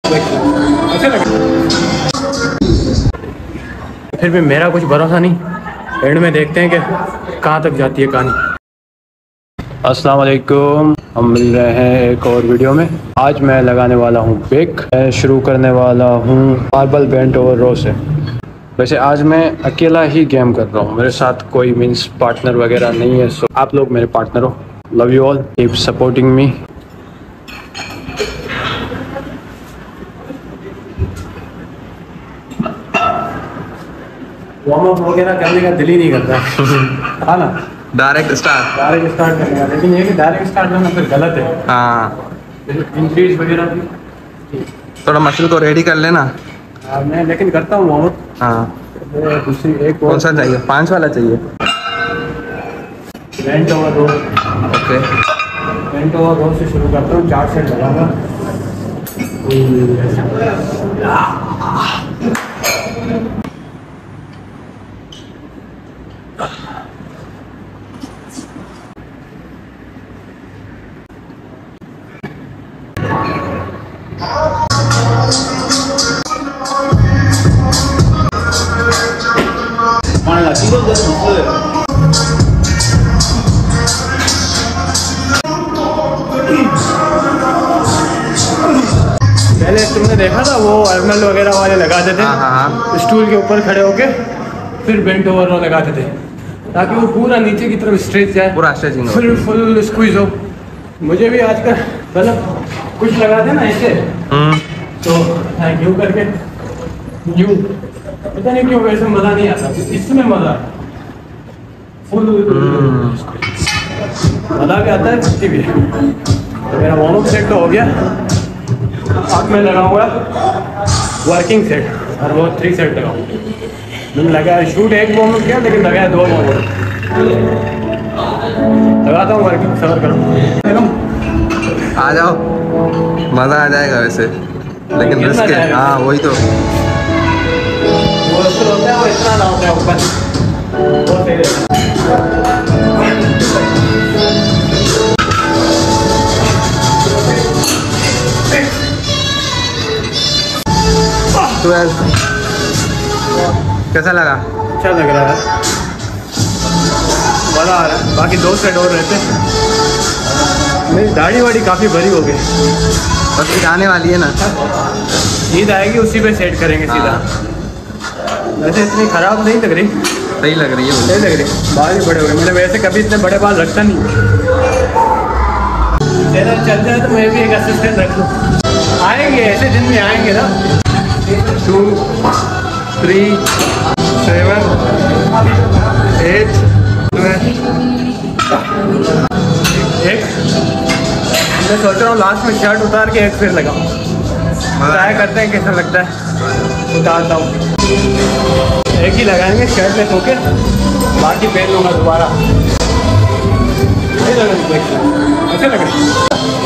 अच्छा लगा। फिर भी मेरा कुछ भरोसा नहीं, एंड में देखते हैं कि कहाँ तक जाती है कहानी। अस्सलाम वालेकुम, हम मिल रहे हैं एक और वीडियो में। आज मैं लगाने वाला हूँ बेक। मैं शुरू करने वाला हूँ मार्बल बेंट ओवर रो से। वैसे आज मैं अकेला ही गेम कर रहा हूँ, मेरे साथ कोई मीन्स पार्टनर वगैरह नहीं है। सो आप लोग मेरे पार्टनर हो। Love you all, keep supporting me. Warm up वगैरह करने का दिल ही नहीं करता हाँ ना, डायरेक्ट स्टार्ट करने का। लेकिन ये कि डायरेक्ट स्टार्ट करना फिर गलत है। हाँ, इंक्रीज वगैरह भी थोड़ा मसल को रेडी कर लेना। मैं लेकिन करता हूँ वार्म अप। हाँ, दूसरी एक कौन सा चाहिए? 5 वाला चाहिए। Bent over row. Okay, bent over row से शुरू करता हूँ। 4 सेट लगाऊंगा। पहले तुमने देखा था वो अर्नल वगैरह वाले लगाते थे। हाँ। स्टूल के ऊपर खड़े होके फिर बेंट ओवर रो लगाते थे ताकि वो पूरा नीचे की तरफ स्ट्रेच जाए, पूरा स्ट्रेचिंग हो, फिर फुल स्क्वीज हो। मुझे भी आजकल मतलब कुछ लगाते ना ऐसे, तो यूँ करके यूँ, पता नहीं क्यों वैसे मज़ा नहीं आता। इसमें मज़ा फुल मज़ा भी आता है, छुट्टी भी है। तो मेरा वार्म अप सेट तो हो गया। अब मैं लगाऊंगा वर्किंग सेट, और वो 3 सेट लगाऊंगा। मैंने लगाया शूट एक वार्म अप किया, लेकिन लगाया 2 वार्म अप। लगाता हूँ वर्किंग, सबर करो। आ जाओ, मज़ा आ जाएगा वैसे, लेकिन रिस्क है। हाँ वही तो, वो होता है, वो इतना ना होता है ऊपर, वो सही रहता है। 12 कैसा लगा? अच्छा लग रहा है, मज़ा आ रहा है। बाकी 2 सेट और रहते हैं। मेरी दाढ़ी वाड़ी काफ़ी भरी हो गई, बस फिर आने वाली है ना, ईद आएगी उसी पे सेट करेंगे सीधा। वैसे इतनी ख़राब नहीं लग रही, सही लग रही है। सही लग रही। बाल ही बड़े हो गए। मैंने वैसे कभी इतने बड़े बाल रखता नहीं। तेरा चल जाए तो मैं भी एक असिस्टेंट रख लूँ। आएंगे ऐसे दिन में, आएंगे ना। 2 3 7 8 एक। मैं सोच रहा हूँ लास्ट में शर्ट उतार के एक फिर लगाऊँ। ट्राई करते हैं कैसा लगता है। उतारता हूँ, एक ही लगाएंगे शर्ट में धो के, बाकी पहन लूँगा दोबारा। अच्छा लग रहा है।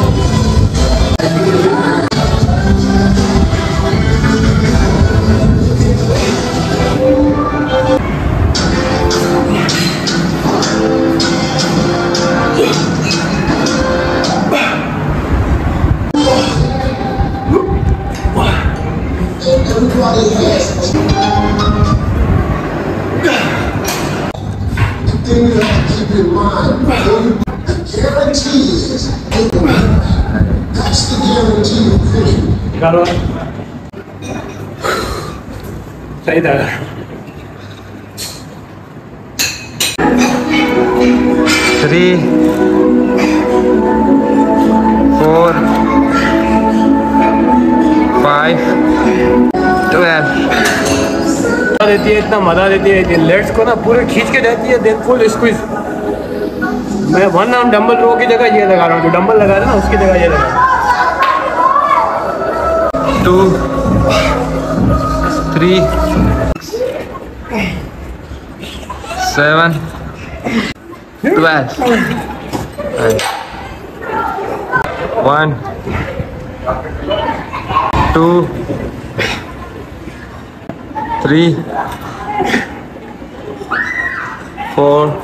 सही था। 3 4 5 12 देती है, इतना मजा देती है। लेट्स को ना पूरे खींच के देती है, देन फुल स्क्वीज। मैं 1 आर्म डंबल रो की जगह ये लगा रहा हूँ, जो डंबल लगा रहे ना उसकी जगह ये लगा रहा हूँ। 2 3 7 12 1 2 3 4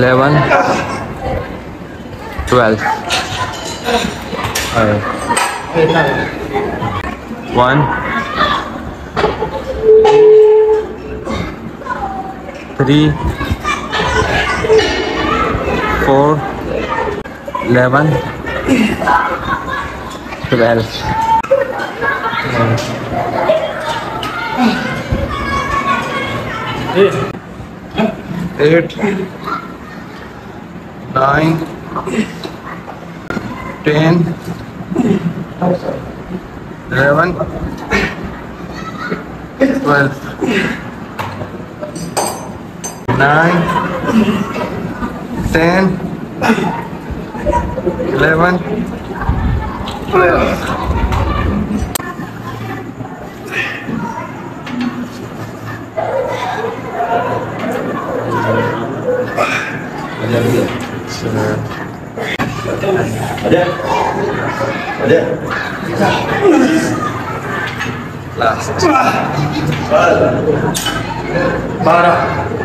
11 12 1 3 4 11 12 8 9 10 11 12 9 10 11 12 Last 12।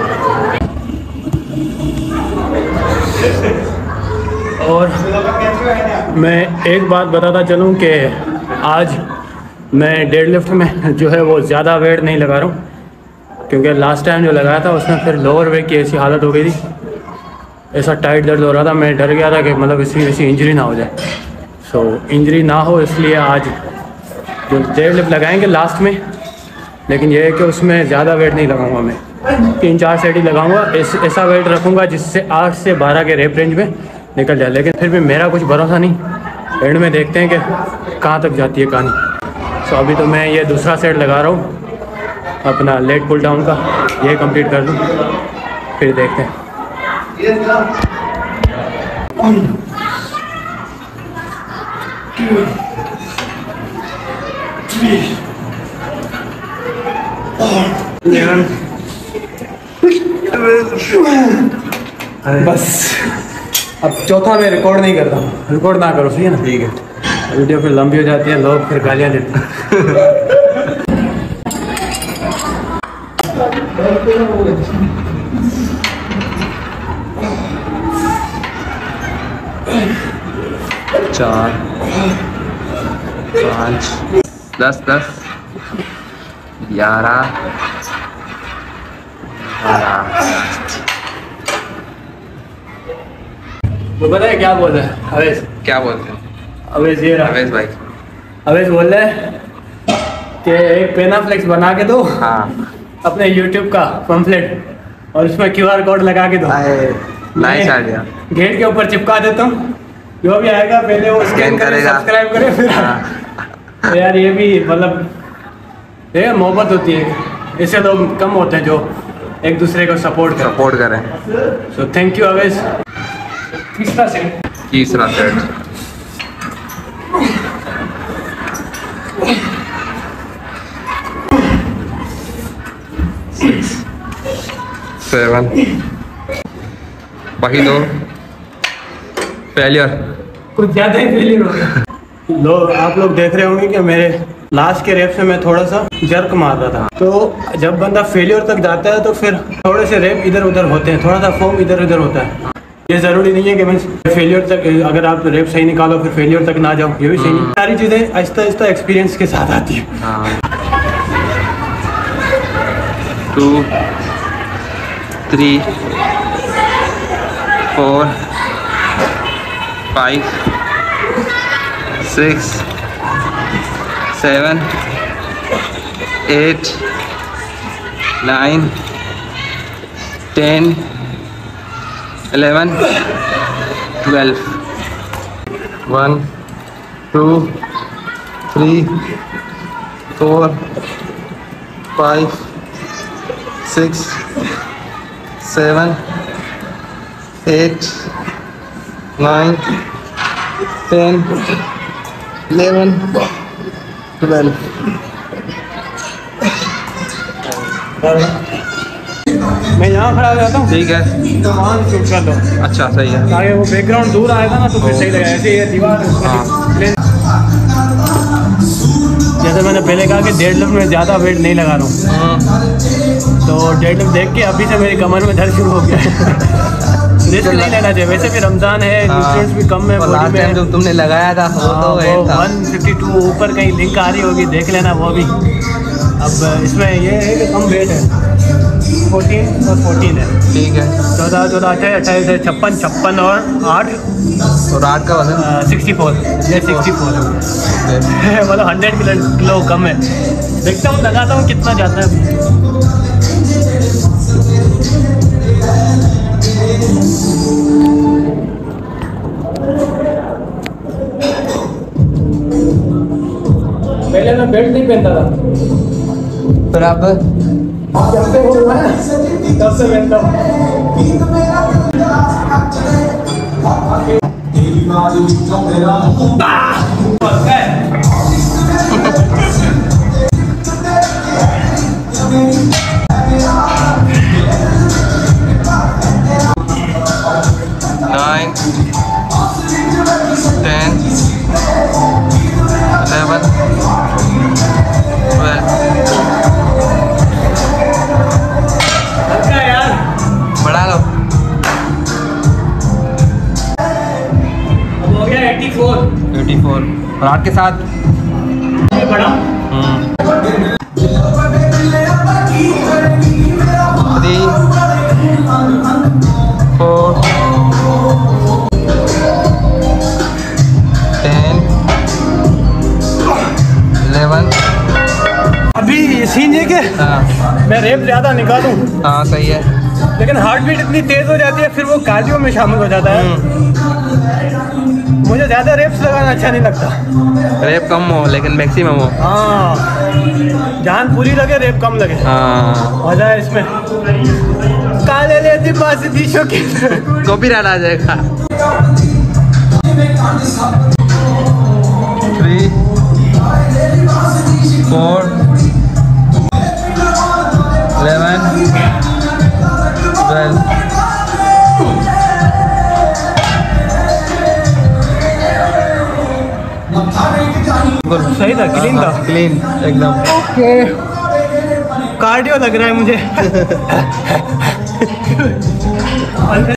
और मैं एक बात बताता चलूँ कि आज मैं डेड लिफ्ट में जो है वो ज़्यादा वेट नहीं लगा रहा हूँ, क्योंकि लास्ट टाइम जो लगाया था उसमें फिर लोअर वेट की ऐसी हालत हो गई थी, ऐसा टाइट दर्द हो रहा था, मैं डर गया था कि मतलब इसी इंजरी ना हो जाए। सो इंजरी ना हो इसलिए आज जो डेड लिफ्ट लगाएंगे लास्ट में, लेकिन ये है कि उसमें ज़्यादा वेट नहीं लगाऊंगा, मैं 3-4 सेट ही लगाऊंगा, ऐसा वेट रखूंगा जिससे 8 से 12 के रेप रेंज में निकल जाए। लेकिन फिर भी मेरा कुछ भरोसा नहीं, एंड में देखते हैं कि कहाँ तक जाती है कहानी। सो अभी तो मैं ये दूसरा सेट लगा रहा हूँ अपना लेग पुल डाउन का, ये कंप्लीट कर दूँ फिर देखते हैं। बस अब चौथा मैं रिकॉर्ड नहीं करता, रिकॉर्ड ना करो, सही है ना? ठीक है। वीडियो फिर लंबी हो जाती है, लोग फिर गालियाँ देते हैं। चार 5 10 10 11 वो पता है क्या बोल रहा है अवेश? क्या बोलते हैं अवेश? ये रहा अवेश भाई। अवेश बोल रहा है कि एक पेना फ्लेक्स बना के दो, हाँ अपने YouTube का पम्फलेट, और उसमें QR कोड लगा के दो। Nice idea. गेट के ऊपर चिपका देता हूँ, जो भी आएगा पहले वो स्कैन करेगा, सब्सक्राइब करे फिर। तो यार ये भी मतलब ये मोहब्बत होती है, इससे लोग कम होते हैं जो एक दूसरे को सपोर्ट करें। So thank you Avesh. तीसरा सेट तीसरा सेट 7 बाकी दो फेलियर, कुछ ज़्यादा ही फेलियर हो गया। लोग आप लोग देख रहे होंगे कि मेरे लास्ट के रेप से मैं थोड़ा सा जर्क मार रहा था, तो जब बंदा फेलियर तक जाता है तो फिर थोड़े से रेप इधर उधर होते हैं, थोड़ा सा फॉर्म इधर उधर होता है। ये ज़रूरी नहीं है कि मैं फेलियर तक, अगर आप रेप सही निकालो फिर फेलियर तक ना जाओ, ये भी सही नहीं। सारी चीज़ें आहिस्ता आहिस्ता एक्सपीरियंस के साथ आती है। 2 3 4 5 6 7 8 9 10 11 12 1 2 3 4 5 6 7 8 9 10 11 12 मैं यहाँ खड़ा हो जाता हूँ, ठीक है। तो वहाँ से शूट कर दो। अच्छा सही है। ताकि वो बैकग्राउंड दूर आएगा ना तो फिर सही लगेगा। ऐसे ये दीवार, जैसे मैंने पहले कहा कि डेड लिफ्ट में ज़्यादा वेट नहीं लगा रहा हूँ, तो डेड लिफ्ट देख के अभी से मेरी कमर में दर्द शुरू हो गया है। रिस्क नहीं लेना चाहिए। वैसे भी रमजान है, न्यूट्रिएंट्स भी कम है बॉडी में। जो तुमने लगाया था वो तो 152 ऊपर कहीं लिंक आ रही होगी, देख लेना वो भी। अब इसमें ये है कि कम वेट है, 14 और 14 है। ठीक है। 14 14 28 28 है, 56 56 और 8 और 8 का वजन 64 ये 64 है। मतलब 100 किलो कम है। देखता हूँ, लगाता हूँ कितना जाता है। पहले मैं बेल्ट नहीं पहनता था, फिर आप जब से वो हुआ है तब से पहनता हूँ। बढ़ा लो। अब हो गया 84 और 8 के साथ बड़ा 3 4 10 11। अभी सीन ये कि मैं रेप ज़्यादा निकालूं, हाँ सही है। लेकिन हार्ट बीट इतनी तेज़ हो जाती है, फिर वो कार्डियो में शामिल हो जाता है। मुझे ज़्यादा रेप्स लगाना अच्छा नहीं लगता। रेप कम हो लेकिन मैक्सिमम हो। हाँ, जान पूरी लगे, रेप कम लगे। हाँ, मजा है इसमें। काले लेती पास दीशो की कॉपीराइट आ जाएगा। 3 4 11 12। सही था, क्लीन था, क्लीन एकदम। ओके। कार्डियो लग रहा है मुझे।